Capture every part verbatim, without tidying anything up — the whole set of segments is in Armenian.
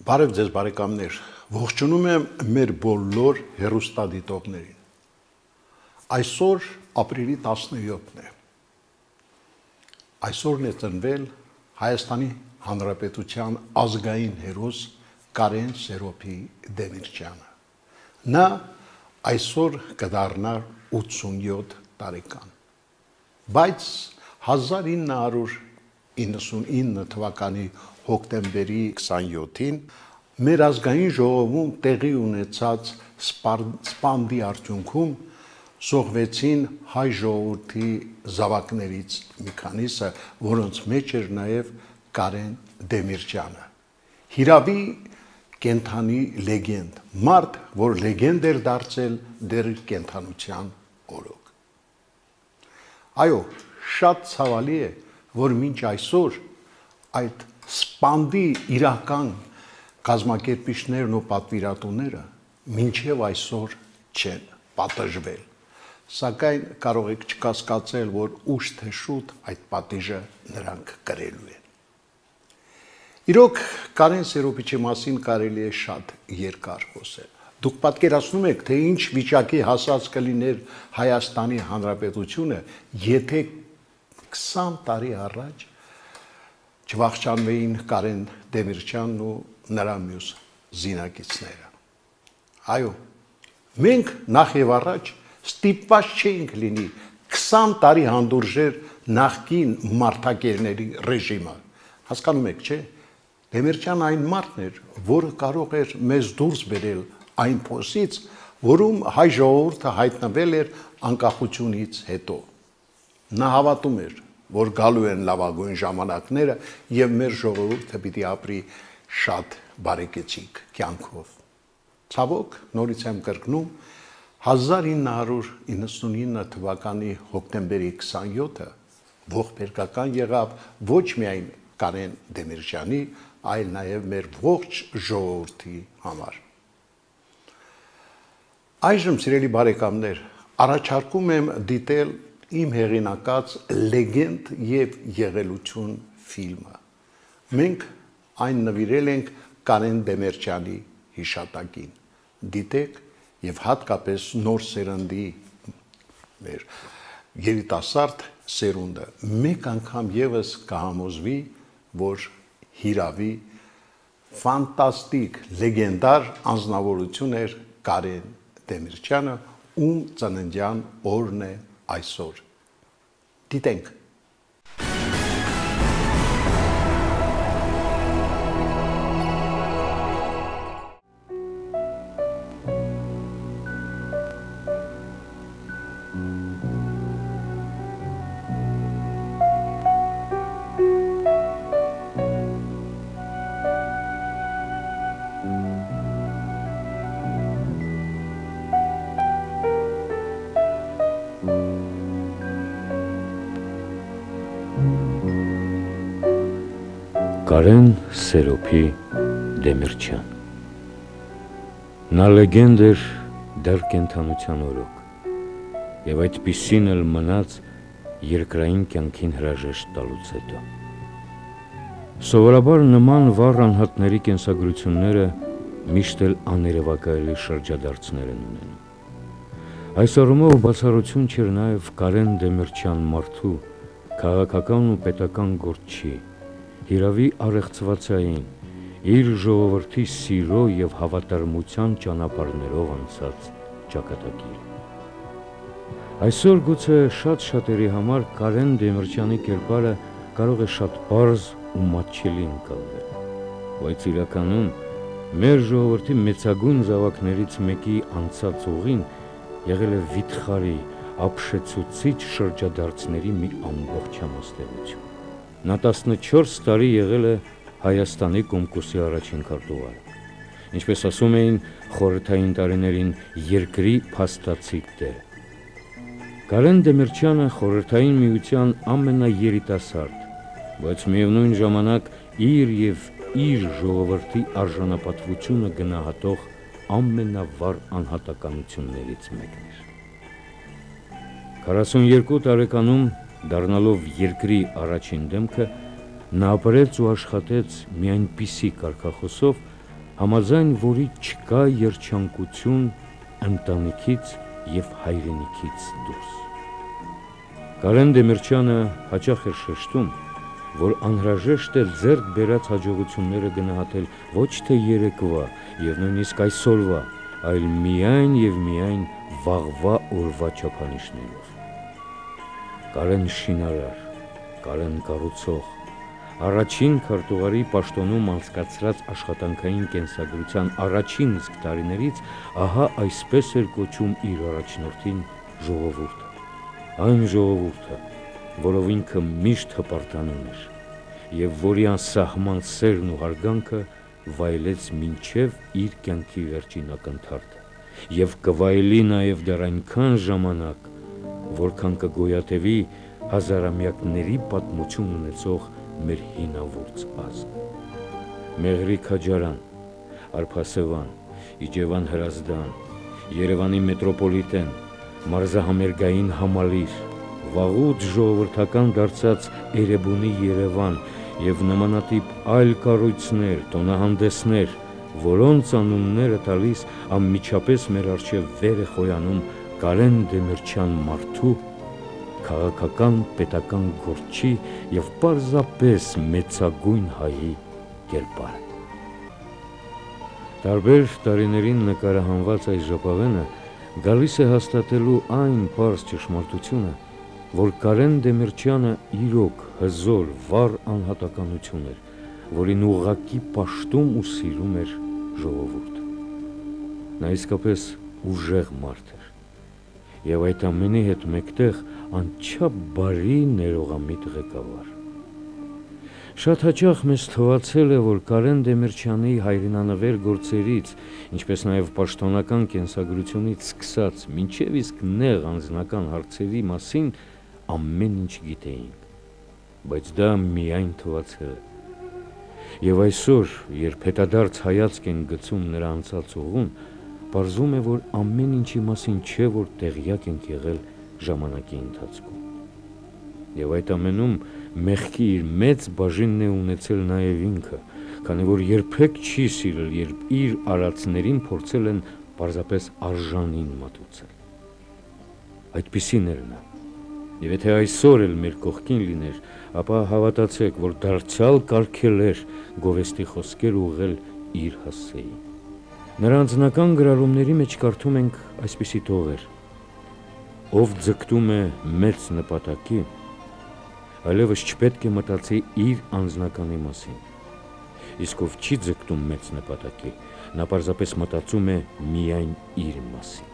Բարև ձեզ բարեկամներ, ողջունում եմ մեր բոլոր հեռուստադիտողներին։ Այսօր ապրիլի տասնյոթն է։ Այսօրն է ծնվել Հայաստանի Հանրապետության ազգային հերոս Կարեն Սերոբի Դեմիրճյանը։ Նա այսօր կդառնա ութսունյոթ տարեկան։ Բայց հազար ինը հարյուր իննսունինը թվականի հոկտեմբերի քսանյոթին մեր ազգային ժողովում տեղի ունեցած սպանդի արդյունքում զոհվեցին հայ ժողովրդի զավակներից մի քանիսը, որոնց մեջ էր նաև Կարեն Դեմիրճյանը։ Հիրավի կենթանի լեգենդ, մարդ, որ լեգենդ էր դարձել դեռ կենթանության օրոք։ Այո, շատ ցավալի է, որ մինչ այսօր այդ սպանդի իրական կազմակերպիչներն ու պատվիրատուները մինչև այսօր չեն պատժվել, սակայն կարող եք չկասկածել, որ ուշ թե շուտ այդ պատիժը նրանք կրելու են։ Իրոք Կարեն Սերոբիչի մասին կարելի է շատ երկար խոսել։ Դուք պատկերացնում եք, թե ինչ վիճակի հասած կլիներ Հայաստանի Հանրապետությունը, եթե քսան տարի առաջ չվախճանվեին Կարեն Դեմիրճյանն ու նրա մյուս զինակիցները։ Այո, մենք նախ եւ առաջ ստիպված չէինք լինի քսան տարի հանդուրժեր նախկին մարդակերների ռեժիմը։ Հասկանում եք, չէ՞։ Դեմիրճյանը այն մարդն էր, որը կարող էր մեզ դուրս բերել այն փոսից, որում հայ ժողովուրդը հայտնվել էր անկախությունից հետո։ Նա հավատում էր, որ գալու են լավագույն ժամանակները եւ մեր ժողովուրդը պիտի ապրի շատ բարեկեցիկ կյանքով։ Ցավոք, նորից եմ կրկնում, հազար ինը հարյուր իննսունինը թվականի հոկտեմբերի քսանյոթը ողբերգական եղավ ոչ միայն Կարեն Դեմիրճյանի, այլ նաև մեր ողջ ժողովրդի համար։ Այժմ, սիրելի բարեկամներ, առաջարկում եմ դիտել իմ հեղինակած լեգենդ եւ եղելություն ֆիլմը։ Մենք այն նվիրել ենք Կարեն Դեմիրճյանի հիշատակին։ Դիտեք եւ հատկապես նոր սերնդի մեր երիտասարդ սերունդը մեկ անգամ եւս կհամոզվի, որ հիրավի ֆանտաստիկ լեգենդար անձնավորություն էր Կարեն Դեմիրճյանը, ում ծննդյան օրն է այսօր։ Դիտենք։ Կարեն Սերոբի Դեմիրճյան։ Նա լեգենդ էր դեռ կենթանության օրոք, եւ այդպիսին էլ մնաց երկրային կյանքին հրաժեշտ տալուց հետո։ Սովորաբար նման վառ անհատների կենսագրությունները միշտ էլ աներևակայելի շրջադարձներ են ունենում։ Այս առումով բացառություն չէր նաեւ Կարեն Դեմիրճյան մարդու քաղաքական ու պետական գործչի, հիրավի առեղծվածային, իր ժողովրդի սիրո եւ հավատարմության ճանապարհներով անցած ճակատագիր։ Այսօր գուցե շատ շատերի համար Կարեն Դեմիրճյանի կերպարը կարող է շատ պարզ ու մատչելի ընկալվել, բայց իրականում մեր ժողովրդի մեծագույն զավակներից մեկի անցած ուղին եղել է վիթխարի, ապշեցուցիչ շրջադարձների մի ամբողջ համաստեղություն։ Նա տասնչորս տարի եղել է Հայաստանի Կոմկուսի առաջին քարտուղարը, ինչպես ասում էին խորհրդային տարիներին երկրի փաստացի տերը։ Կարեն Դեմիրճյանը խորհրդային միության ամենաերիտասարդ, բայց միևնույն ժամանակ իր եւ իր ժողովրդի արժանապատվությունը գնահատող ամենավառ անհատականություններից մեկն էր։ քառասունյոթ տարեկանում դառնալով երկրի առաջին դեմքը, նա ապրեց ու աշխատեց մի այնպիսի կարգախոսով, համաձայն որի չկա երջանկություն ընտանիքից եւ հայրենիքից դուրս։ Կարեն Դեմիրճյանը հաճախ էր շեշտում, որ անհրաժեշտ է ձեռք բերած հաջողությունները գնահատել ոչ թե երեկվա եւ նույնիսկ այսօրվա, այլ միայն եւ միայն վաղվա օրվա չափանիշներով։ Կարեն շինարար, Կարեն կառուցող, առաջին քարտուղարի պաշտոնում անցկացրած աշխատանքային կենսագրության առաջին իսկ տարիներից ահա այսպես էր կոչում իր առաջնորդին ժողովուրդը։ Այն ժողովուրդը, որով ինքը միշտ հպարտանում էր եւ որի անսահման սերն ու հարգանքը վայելեց մինչև իր կյանքի վերջին ակնթարթը եւ կվայելի նաեւ դեռ այնքան ժամանակ, որքան կգոյատևի հազարամյակների պատմություն ունեցող մեր հինավուրց ազգ։ Մեղրիկ Քաջարյան, Արփասեվան, Իջևան Հրազդան, Երևանի մետրոպոլիտեն, Մարզահամերգային համալիր, վաղուց ժողովրդական դարձած Էրեբունի Երևան եւ նմանատիպ այլ կառույցներ, տոնահանդեսներ, որոնց անունները տալիս անմիջապես մեր առջև վեր է խոյանում Կարեն Դեմիրճյան մարդու, քաղաքական պետական գործի եւ պարզապես մեծագույն հայի կերպարը։ Տարբեր տարիներին նկարահանված այս ժապավենը գալիս է հաստատելու այն պարզ ճշմարտությունը, որ Կարեն Դեմիրճյանը իրոք հզոր, վառ անհատականություն էր, որին ուղղակի պաշտում ու սիրում էր ժողովուրդը։ Նա իսկապես ուժեղ մարդ էր, եւ այդ ամենի հետ մեկտեղ անչափ բարի ներողամիտ ղեկավար։ Շատ հաճախ մեզ թվացել է, որ Կարեն Դեմիրճյանի հայրենանվեր գործերից, ինչպես նաև պաշտոնական կենսագրությունից սկսած, մինչև իսկ նեղ անձնական հարցերի մասին ամեն ինչ գիտեինք, բայց դա միայն թվացել է։ Եվ այսօր, երբ հետադարձ հայացք են գցում նրա անցած ուղուն, պարզվում է, որ ամեն ինչի մասին չէ, որ տեղյակ ենք եղել ժամանակի ընթացքում։ Եվ այդ ամենում մեղքի իր մեծ բաժինն է ունեցել նաև ինքը, քանի որ երբեք չի սիրել, երբ իր արածներին փորձել են պարզապես արժանին մատուցել։ Այդպիսին էր նա։ Եվ եթե այսօր էլ մեր կողքին լիներ, ապա հավատացեք, որ դարձյալ կարգել էր գովեստի խոսքեր ուղղել իր հասցեին։ Նրա անձնական գրառումների մեջ կարդում ենք այսպիսի տողեր. ով ձգտում է մեծ նպատակի, այլևս չպետք է մտածի իր անձնականի մասին, իսկ ով չի ձգտում մեծ նպատակի, նա պարզապես մտածում է միայն իր մասին։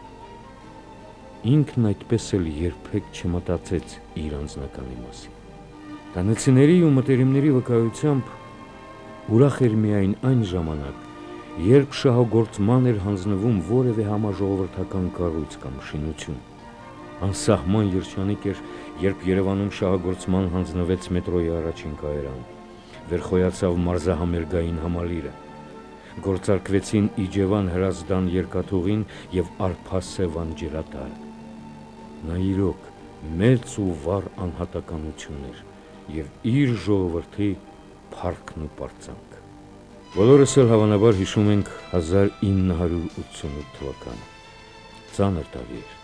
Ինքն այդպես էլ երբեք չմտածեց իր անձնականի մասին։ Տանեցիների ու մտերիմների վկայությամբ ուրախ էր միայն այն ժամանակ, երբ շահագործման էր հանձնվում որևէ համաժողովրդական կառույց կամ շինություն։ Անսահման երջանիկ էր, երբ Երևանում շահագործման հանձնվեց մետրոյի առաջին կայարանը, վերխոյացավ մարզահամերգային համալիրը, գործարկվեցին Իջևան Հրազդան երկաթուղին եւ Արփասեվան ջրատարը։ Նա իրոք մեծ ու վառ անհատականություն էր եւ իր ժողովրդի փառքն ու պարծանքը։ Բոլորս էլ հավանաբար հիշում ենք հազար ինը հարյուր ութսունութ թվականը։ Ծանր տարի էր։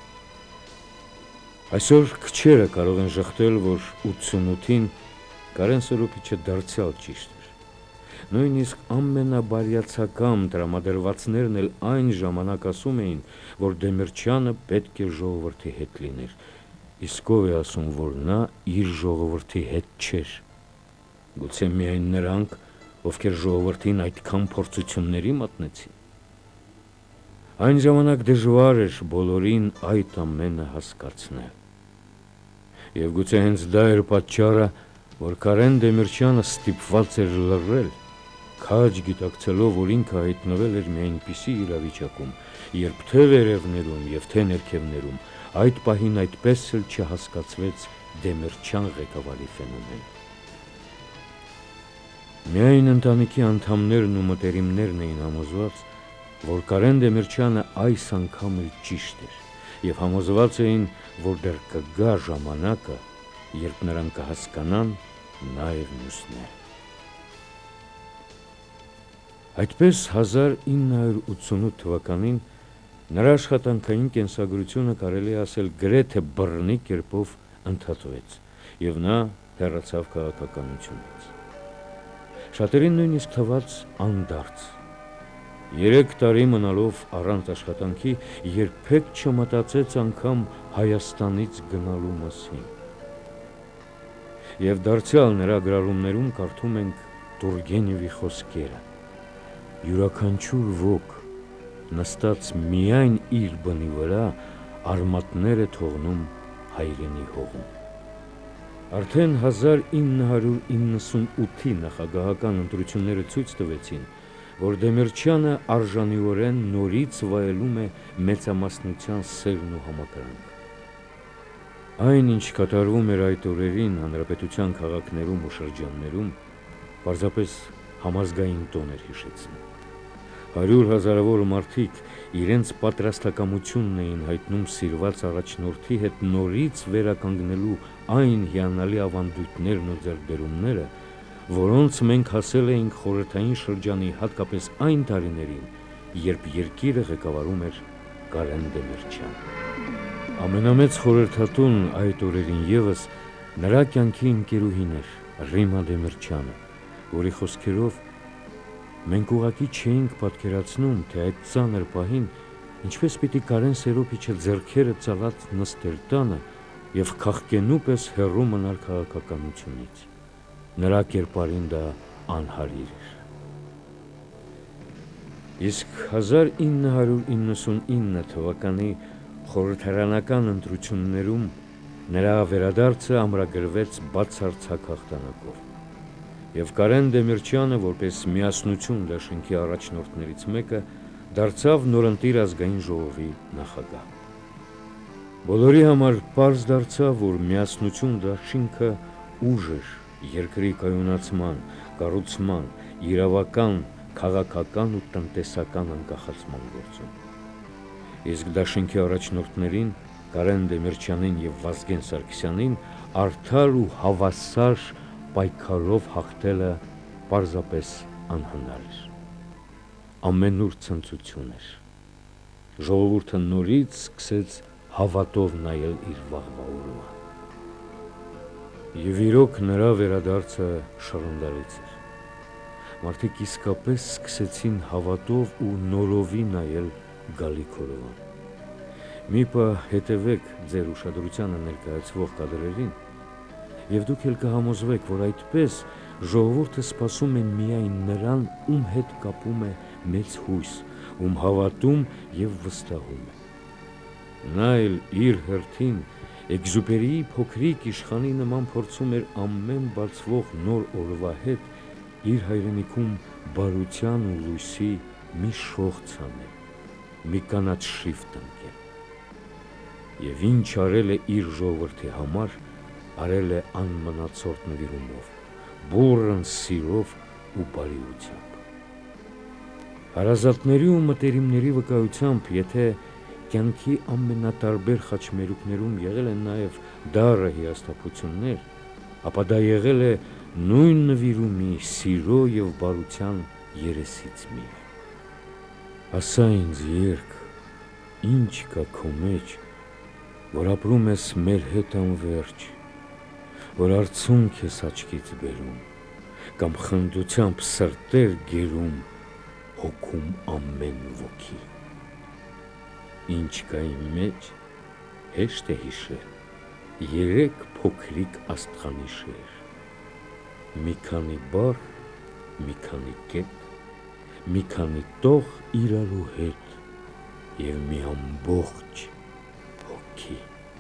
Այսօր քչերը կարող են ժխտել, որ ութսունութին Կարեն Սորոպիչը դարձյալ ճիշտ էր։ Նույնիսկ ամենաբարյացակամ տրամադրվածներն էլ այն ժամանակ ասում էին, որ Դեմիրճյանը պետք է ժողովրդի հետ լիներ, իսկ ով է ասում, որ նա իր ժողովրդի հետ չէր։ Գուցե միայն նրանք, ովքեր ժողովրդին այդքան փորձությունների մատնեցին։ Այն ժամանակ դժվար էր բոլորին այդ ամենը հասկացնել։ Եվ գուցե հենց դա էր պատճառը, որ Կարեն Դեմիրճյանը ստիպված էր լռել, քաջ գիտակցելով, որ ինքը հայտնվել էր մի այնպիսի իրավիճակում, երբ թե վերևներում եւ թե ներքևներում այդ պահին այդպես էլ չհասկացվեց Դեմիրճյան ղեկավարի ֆենոմենը։ Միայն ընտանիքի անդամներն ու մտերիմներն էին համոզված, որ Կարեն Դեմիրճյանը այս անգամ էլ ճիշտ էր եւ համոզված էին, որ դեռ կգա ժամանակը, երբ նրանք կհասկանան նաեւ մյուսները։ Այդպես հազար ինը հարյուր ութսունութ թվականին նրա աշխատանքային կենսագրությունը կարելի է ասել գրեթե բռնի կերպով ընդհատվեց եւ նա հեռացավ քաղաքականությունից։ Շատերին նույնիսկ թվաց անդարձ։ Երեք տարի մնալով առանց աշխատանքի երբեք չմտածեց անգամ Հայաստանից գնալու մասին։ Եվ դարձյալ նրա գրառումներում կարդում ենք Տուրգենևի խոսքերը. յուրաքանչյուր ոք նստած միայն իր բնի վրա արմատներ է թողնում հայրենի հողում։ Արդեն հազար ինը հարյուր իննսունութի նախագահական ընտրությունները ցույց տվեցին, որ Դեմիրճյանը արժանիորեն նորից վայելում է մեծամասնության սերն ու համակրանք։ Այն, ինչ կատարվում էր այդ օրերին հանրապետության քաղաքներում ու շրջաններում, պարզապես համազգային տոն էր հիշեցնում։ Հարյուր հազարավոր մարդիկ իրենց պատրաստակամությունն էին հայտնում սիրված առաջնորդի հետ նորից վերականգնելու այն հիանալի ավանդույթներն ու ձեռքբերումները, որոնց մենք հասել էինք խորհրդային շրջանի հատկապես այն տարիներին, երբ երկիրը ղեկավարում էր Կարեն Դեմիրճյանը։ Ամենամեծ խորհրդատուն այդ օրերին ևս նրա կյանքի ընկերուհին էր Ռիմա Դեմիրճյանը, որի խոսքերով մենք ուղղակի չէինք պատկերացնում, թե այդ ծանր պահին ինչպես պիտի Կարեն Սերոբիչը ձեռքերը ծալած նստեր տանը եւ քաղկենու պես հեռու մնար քաղաքականությունից։ Նրա կերպարին դա անհարիր էր։ Իսկ հազար ինը հարյուր իննսունինը թվականի խորհրդարանական ընտրություններում նրա վերադարձը ամրագրվեց բացարձակ հաղթանակով։ Եվ Կարեն Դեմիրճյանը, որպես միասնություն դաշինքի առաջնորդներից մեկը, դարձավ նորընտիր ազգային ժողովի նախագահ։ Բոլորի համար պարզ դարձավ, որ միասնություն դաշինքը ուժ էր երկրի կայունացման, կառուցման, իրավական, քաղաքական ու տնտեսական անկախացման գործում։ Իսկ դաշինքի առաջնորդներին Կարեն Դեմիրճյանին եւ Վազգեն Սարգսյանին արդար ու հավասար պայքարով հաղթելը պարզապես անհնար էր։ Ամենուր ցնծություն էր։ Ժողովուրդը նորից սկսեց հավատով նայել իր վաղվա օրվա։ Եվ իրոք նրա վերադարձը շռնդալից էր։ Մարդիկ իսկապես սկսեցին հավատով ու նորովի նայել գալիք օրվան։ Մի պահ հետևեք ձեր ուշադրությանը ներկայացվող կադրերին, եւ դուք էլ կհամոզվեք, որ այդպես ժողովուրդը սպասում է միայն նրան, ում հետ կապում է մեծ հույս, ում հավատում եւ վստահում է։ Նա էլ իր հերթին Էքզյուպերիի փոքրիկ իշխանի նման փորձում էր ամեն բացվող նոր օրվա հետ իր հայրենիքում բարության ու լույսի մի շող ցանել, մի կանաչ շիֆտ տնկել։ Եվ ինչ արել է իր ժողովրդի համար, արել է անմնացորդ նվիրումով, բուռն սիրով ու բարիությամբ։ Հարազատների ու մտերիմների վկայությամբ, եթե կյանքի ամենատարբեր խաչմերուկներում եղել են նաև դառը հիասթափություններ, ապա դա եղել է նույն նվիրումի, սիրո եւ բարության երեսից մի։ Ասա ինձ երկ, ինչ կա քո մեջ, որ ապրում ես մեր հետ անվերջ, որ արցունք ես աչքից բերում, կամ խնդությամբ սրտեր գերում, հոգում ամեն ոգի։ Ինչ կա իմ մեջ, հեշտ է հիշել, երեք փոքրիկ աստղանիշեր, մի քանի բառ, մի քանի կետ, մի քանի տող իրարու հետ եւ մի ամբողջ հոգի։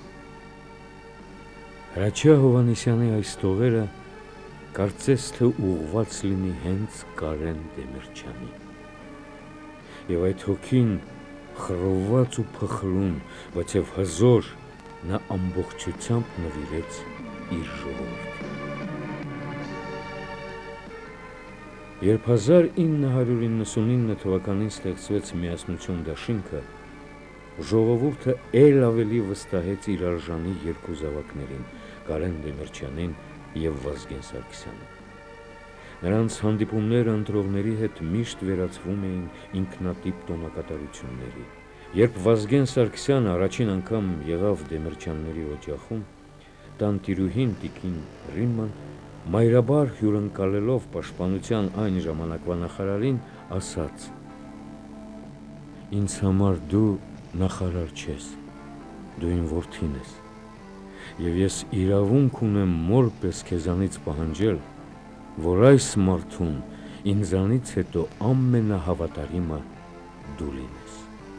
Հրաչյա Հովհաննիսյանի այս տողերը կարծես թե ուղղված լինի հենց Կարեն Դեմիրճյանին։ Եվ այդ հոգին խռովված ու փխրուն, բայց եւ հզոր նա ամբողջությամբ նվիրեց իր ժողովրդին։ Երբ հազար ինը հարյուր իննսունինը թվականին ստեղծվեց միասնություն դաշինքը, ժողովուրդը էլ ավելի վստահեց իր արժանի երկու զավակներին՝ Կարեն Դեմիրճյանին եւ Վազգեն Սարգսյանին։ Նրանց հանդիպումները ընտրողների հետ միշտ վերածվում էին ինքնատիպ տոնակատարությունների։ Երբ Վազգեն Սարգսյանը առաջին անգամ եղավ Դեմիրճյանների օջախում, տանտիրուհին տիկին Ռիմման մայրաբար հյուրընկալելով պաշտպանության այն ժամանակվա նախարարին, ասաց. «Ինձ համար դու նախարար չես, դու իմ որդին ես, եւ ես իրավունք ունեմ մոր պես քեզանից պահանջել, որ այս մարդուն ինձանից հետո ամենահավատարիմը դու լինես»։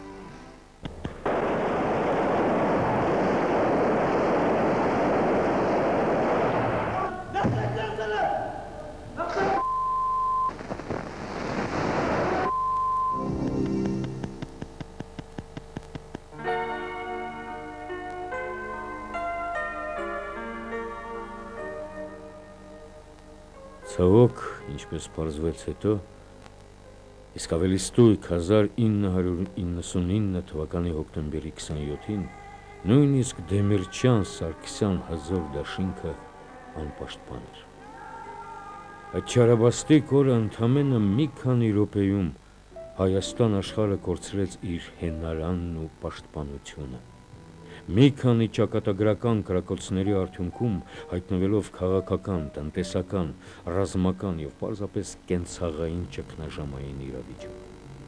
Ցավոք, ինչպես պարզվեց հետո, իսկ ավելի ստույգ հազար ինը հարյուր իննսունինը թվականի հոկտեմբերի քսանյոթին նույնիսկ Դեմիրճյան Սարգսյան հզոր դաշինքը անպաշտպան էր։ Այդ չարաբաստիկ օրը ընդամենը մի քանի րոպեում Հայաստան աշխարհը կորցրեց իր հենարանն ու պաշտպանությունը։ Մի քանի ճակատագրական կրակոցների արդյունքում հայտնվելով քաղաքական, տնտեսական, ռազմական եւ պարզապես կենցաղային ճգնաժամային իրավիճակում։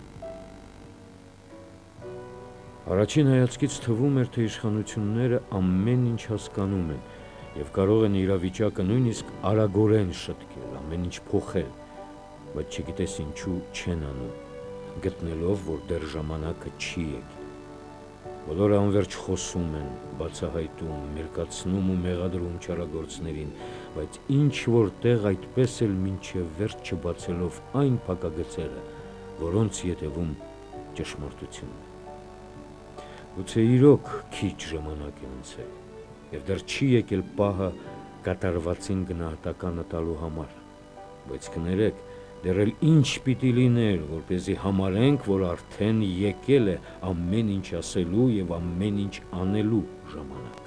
Առաջին հայացքից թվում էր, թե իշխանությունները ամեն ինչ հասկանում են եւ կարող են իրավիճակը նույնիսկ արագորեն շտկել, ամեն ինչ փոխել, բայց չգիտես ինչու չեն անում, գտնելով, որ դեռ ժամանակը չի եկել։ Բոլորը անverջ խոսում են, բացահայտում, մերկացնում ու մեղադրում չարագործներին, բայց ինչ որտեղ այդպես էլ մինչև վերջ չբացելով այն փակագծերը, որոնց ետևում ճշմարտությունն է։ Գուցե իրոք քիչ ժամանակ է անցել, եւ դեռ չի եկել պահը կատարվածին գնահատականը տալու համար, բայց կներեք, դեռ էլ ինչ պիտի լիներ, որպեսզի համարենք, որ արդեն եկել է ամեն ինչ ասելու եւ ամեն ինչ անելու ժամանակ։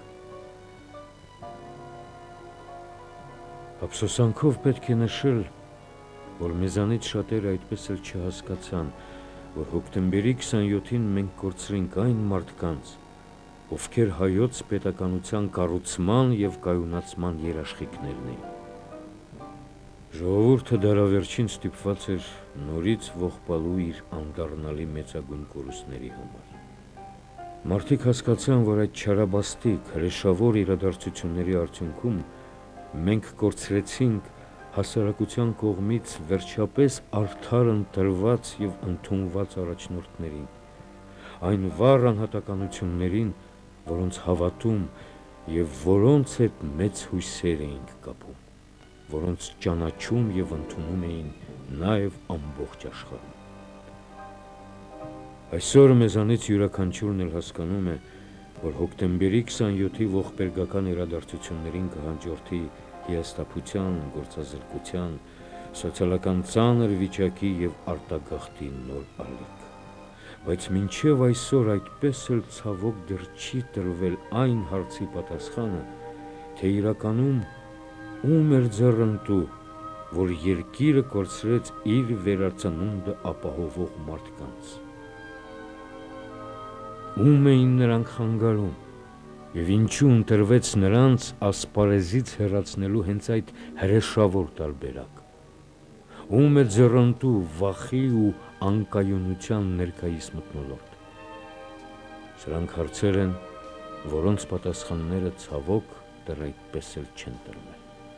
Ափսոսանքով պետք է նշել, որ մեզանից շատերը այդպես էլ չհասկացան, որ հոկտեմբերի քսանյոթին մենք կորցրինք այն մարդկանց, ովքեր հայոց պետականության կառուցման եւ կայունացման երաշխիքներն էին։ Ժողովուրդը դարավերջին ստիպված էր նորից ողբալու իր անդառնալի մեծագույն կորուստների համար։ Մարդիկ հասկացան, որ այդ չարաբաստիկ, հրեշավոր իրադարձությունների արդյունքում մենք կորցրեցինք հասարակության կողմից վերջապես արդար ընտրված եւ ընդունված առաջնորդներին, այն վառ անհատականություններին, որոնց հավատում եւ որոնց հետ մեծ հույսեր էինք կապում, որոնց ճանաչում եւ ընդունում էին նաեւ ամբողջ աշխարհում։ Այսօր մեզանից յուրաքանչյուրն էլ հասկանում է, որ հոկտեմբերի քսանյոթի ողբերգական իրադարձություններին կհաջորդի հիասթափության, գործազրկության, սոցիալական ծանր վիճակի եւ արտագաղթի նոր ալիք։ Բայց մինչև այսօր այդպես էլ ցավոք դեռ չի տրվել այն հարցի պատասխանը, թե իրականում ում էր ձեռնտու, որ երկիրը կորցրեց իր վերածնունդը ապահովող մարդկանց։ Ում էին նրանք խանգարում եւ ինչու ընտրվեց նրանց ասպարեզից հեռացնելու հենց այդ հրեշավոր տարբերակ։ Ում է ձեռնտու վախի ու անկայունության ներկայիս մթնոլորտ։ Սրանք հարցեր են, որոնց պատասխանները ցավոք դեռ այդպես էլ չեն տրվել։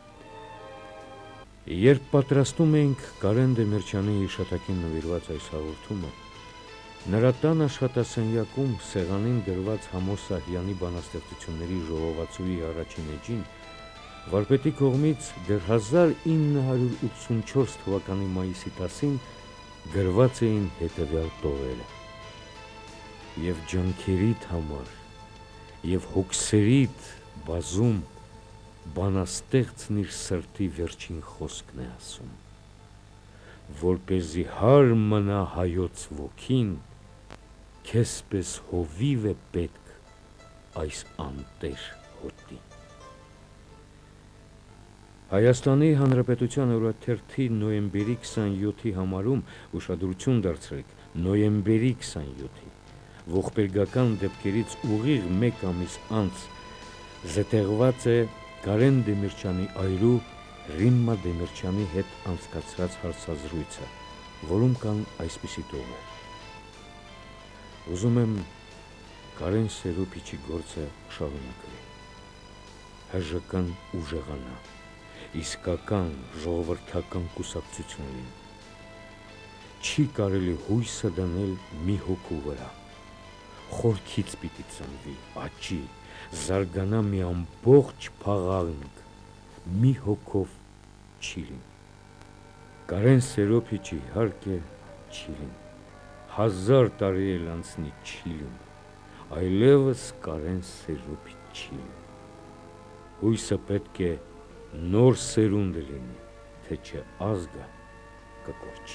Երբ պատրաստում էինք Կարեն Դեմիրճյանի հիշատակին նվիրված այս հաղորդումը, նրա տան աշխատասենյակում սեղանին դրված Համո Սահյանի բանաստեղծությունների ժողովածուի առաջին էջին վարպետի կողմից դեռ հազար ինը հարյուր ութսունչորս թվականի մայիսի տասին գրված էին հետևյալ տողերը. «Եվ ջանքերիդ համար, եւ հոգսերիդ բազում բանաստեղծն իր սրտի վերջին խոսքն է ասում, որպեսզի հար մնա հայոց ոգին, քեզ պես հովիվ է պետք այս անտեր հոտին»։ Հայաստանի Հանրապետության օրաթերթի նոյեմբերի քսանյոթի համարում ուշադրություն դարձրեք նոյեմբերի քսանյոթի, ողբերգական դեպքերից ուղիղ մեկ ամիս անց զետեղված է Կարեն Դեմիրճյանի այրու Ռիմմա Դեմիրճյանի հետ անցկացրած հարցազրույցը, որում կան այսպիսի տողեր. Ուզում եմ Կարեն Սերոպիչի գործը շարունակել, հժական ուժեղանա, իսկական ժողովրդական կուսակցություն լինի, չի կարելի հույսը դնել մի հոգու վրա, խորքից պիտի ծնվի, աճի, զարգանա մի ամբողջ փաղանք, մի հոգով չի լինի։ Կարեն Սերոպիչի իհարկե չի լինի, հազար տարի էլ անցնի չի լինի, այլևս Կարեն Սերոպիչ չի լինի։ Հույսը պետք է նոր սերունդ լինի, թե չէ ազգը կկորչի։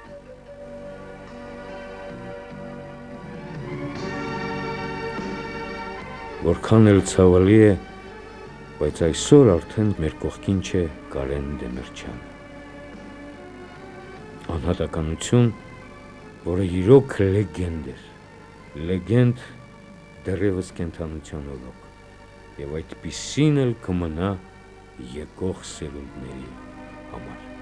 Որքան էլ ցավալի է, բայց այսօր արդեն մեր կողքին չէ Կարեն Դեմիրճյանը։ Անհատականություն, որը իրոք լեգենդ էր, լեգենդ դեռևս կենդանության օրոք, եւ այդպիսին էլ կմնա եկող սերունդների համար։